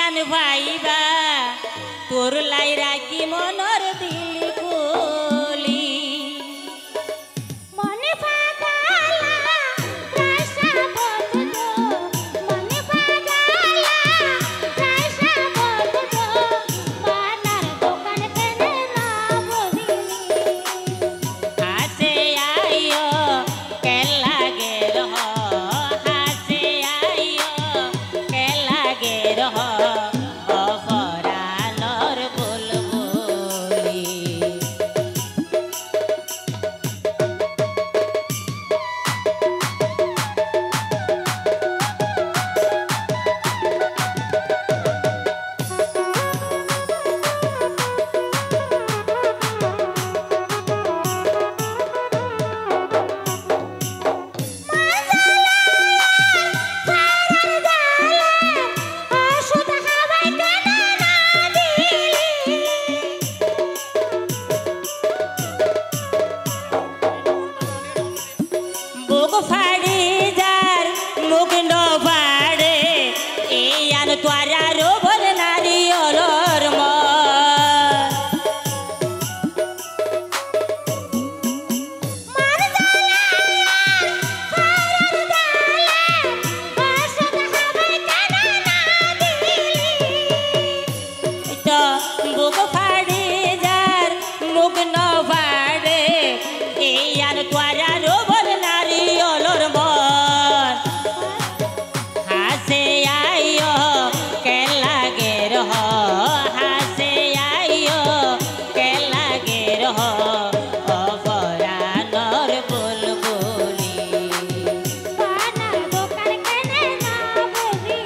প্রাণ ভাইবা তোর লাইরা কি মনর দিল কুলি মনে পাগালা রাশা বদলো মনে পাগালা রাশা বদলো পানার দোকান কেনে না বলিনি হাসে আইও কে লাগে রহ হাসে আইও কে লাগে রহ অপরানর বুলবুলি বুক ফাড়ি যার মুখ নবাড়ে এই আন তোরা রোবর নারিয়লর বুক ফাড়ি যার মুখ নবাড়ে এই আন তোরা রোবর নারিয়লর মন হাসে আইও কে লাগে রহ হাসে আইও কে লাগে রহ অপরানর বুলবুলি পানার দোকান কেনে না বলিনি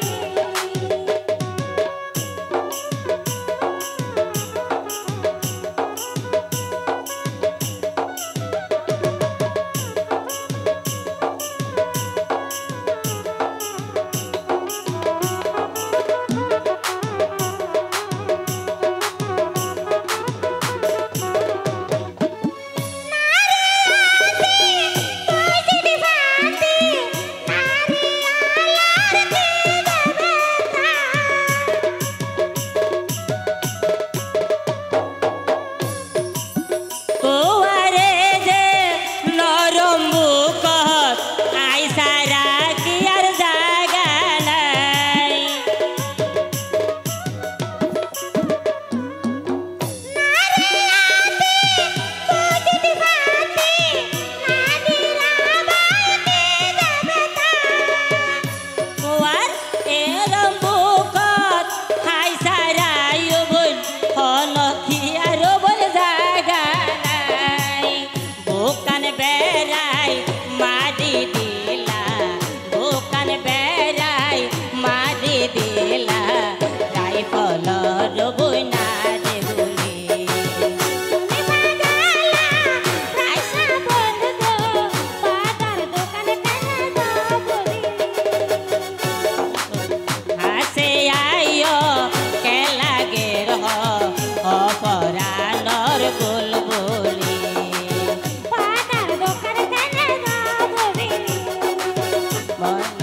তোয়ারে যে নরম বুকত আইসারা কি আর জাগা নাই তোয়ার এরম বুকত আইসারা ইবুল হলো কি আর বল জাগা নাই বুকান বেড়াই মারি দিলা বুকান বেড়াই মারি দিলা রাইফল রবই না রে বলি রাশা বদলো পানার দোকান কেনে না বলিনি হাসে আইও কে লাগে রহ অপরানর বুলবুলি পানার দোকান কেনে না বলিনি মন